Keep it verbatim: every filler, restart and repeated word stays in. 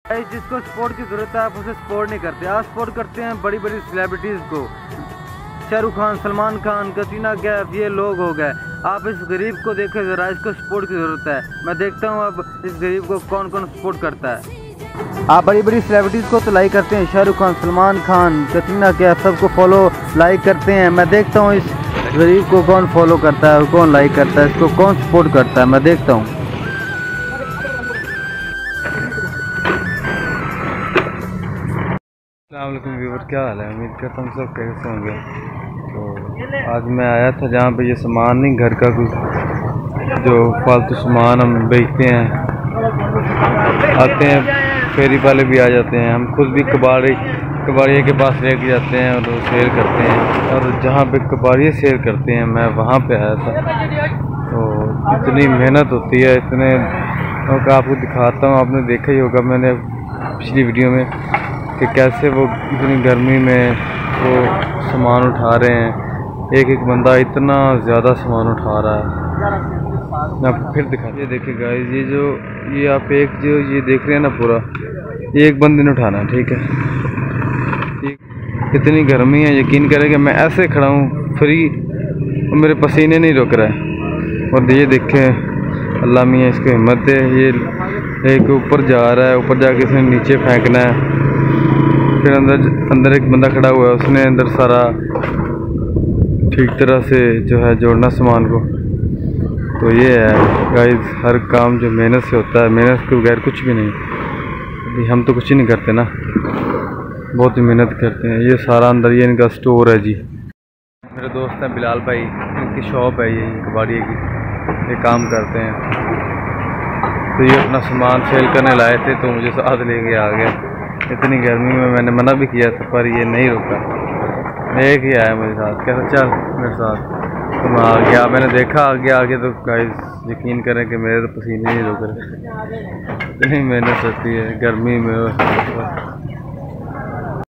जिसको स्पोर्ट की ज़रूरत है आप उसे सपोर्ट नहीं करते, आप सपोर्ट करते हैं बड़ी बड़ी सेलिब्रिटीज़ को। शाहरुख खान, सलमान खान, कटरीना कैफ, ये लोग हो गए। आप इस गरीब को देखें ज़रा, इसको सपोर्ट की ज़रूरत है। मैं देखता हूँ अब इस गरीब को कौन कौन सपोर्ट करता है। आप बड़ी बड़ी सेलिब्रिटीज़ को तो लाइक करते हैं, शाहरुख खान, सलमान खान, कटरीना कैफ, सबको फॉलो लाइक करते हैं। मैं देखता हूँ इस गरीब को कौन फॉलो करता है, कौन लाइक करता है, इसको कौन सपोर्ट करता है, मैं देखता हूँ। अस्सलामुअलैकुम व्यूअर, क्या हाल है? उम्मीद करता हूँ सब कैसे होंगे। तो आज मैं आया था जहाँ पे ये सामान नहीं, घर का कुछ जो फालतू सामान हम बेचते हैं, आते हैं फेरी वाले भी आ जाते हैं, हम खुद भी कबाड़ी कबाड़िए के पास लेके जाते हैं और वो सेल करते हैं। और जहाँ पे कबाड़िए सेल करते हैं मैं वहाँ पे आया था। तो इतनी मेहनत होती है, इतने का आपको दिखाता हूँ। आपने देखा ही होगा मैंने पिछली वीडियो में कि कैसे वो इतनी गर्मी में वो सामान उठा रहे हैं। एक एक बंदा इतना ज़्यादा सामान उठा रहा है। मैं आपको फिर दिखा, ये देखिए गाइस, ये जो ये आप एक जो ये देख रहे हैं ना, पूरा ये एक बंदे ने उठाना है, ठीक है। इतनी गर्मी है, यकीन करें कि मैं ऐसे खड़ा हूँ फ्री और मेरे पसीने नहीं रुक रहा है। और ये देखें अल्लाह मियाँ इसकी हिम्मत है, ये एक ऊपर जा रहा है, ऊपर जाके इसने नीचे फेंकना है। फिर अंदर अंदर एक बंदा खड़ा हुआ है, उसने अंदर सारा ठीक तरह से जो है जोड़ना सामान को। तो ये है गाइस, हर काम जो मेहनत से होता है, मेहनत के बगैर कुछ भी नहीं। अभी हम तो कुछ ही नहीं करते ना, बहुत ही मेहनत करते हैं। ये सारा अंदर ये इनका स्टोर है जी। मेरे दोस्त हैं बिलाल भाई, इनकी शॉप है ये कबाड़िए की, ये काम करते हैं। तो ये अपना सामान सेल करने लाए थे तो मुझे साथ लेके आ गए। इतनी गर्मी में मैंने मना भी किया था पर ये नहीं रुका, एक ही आया मेरे साथ, कहता चल मेरे साथ। तो मैं आ गया, मैंने देखा आगे आगे तो गाइस यकीन करें कि मेरे तो पसीने नहीं रुक रहे। इतनी मेहनत होती है गर्मी में।